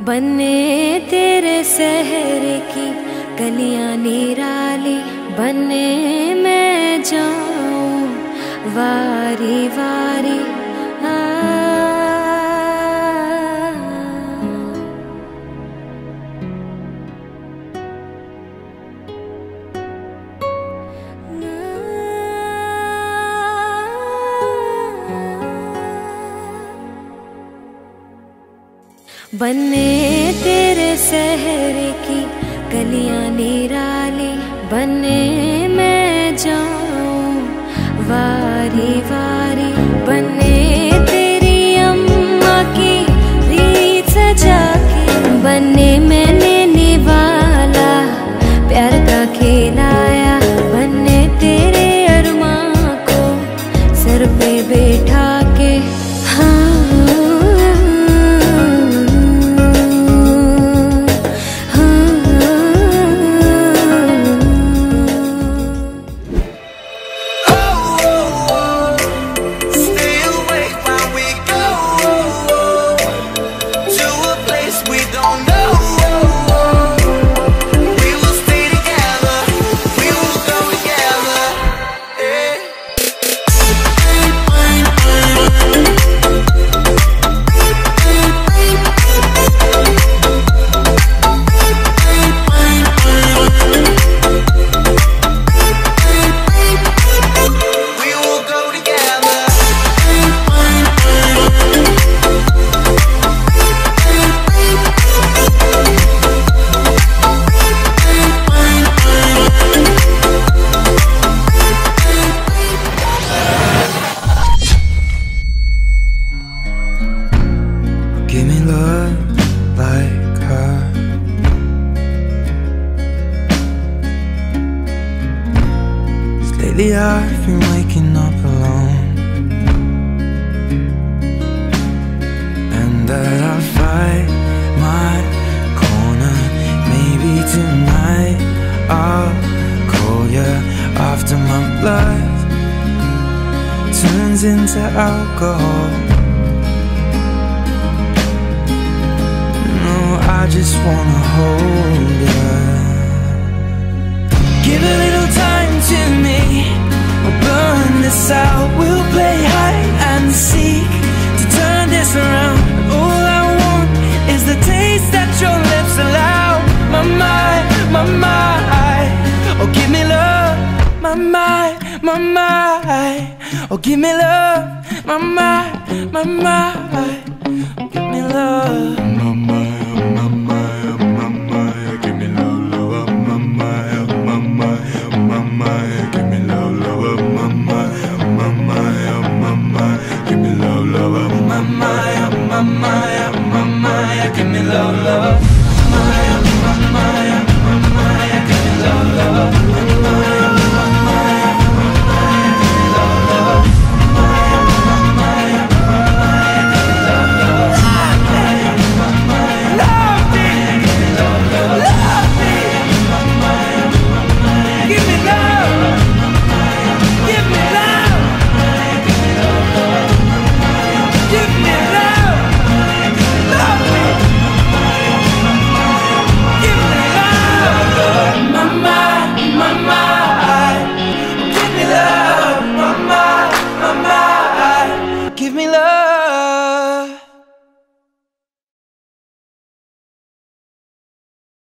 बने तेरे शहर की गलियां निराली, बने मैं जाऊं वारी वारी। बने तेरे शहर की गलियां निराली, बने मैं जाऊं वारी वारी। बने तेरी अम्मा की रीत सजा के, बने मैंने निवाला प्यार का खिलाया। बने तेरे अरमां को सर पे बैठा के, हाँ lately I've been waking up alone, and that I fight my corner. Maybe tonight I'll call you after my blood turns into alcohol. No, I just wanna hold you. Give a little time to me, we'll burn this out. We'll play hide and seek to turn this around. All I want is the taste that your lips allow. My mind, oh give me love. My mind, oh give me love. My mind, oh give me love. My mind, give me love, love. My mind, give me love, love. My mind, give me love, love. My mind, give me love, love.